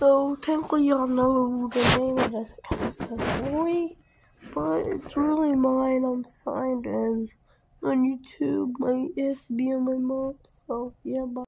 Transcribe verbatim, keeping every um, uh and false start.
So technically y'all know the name of this boy, but it's really mine. I'm signed in on YouTube. My it has to be on my mom. So yeah, bye.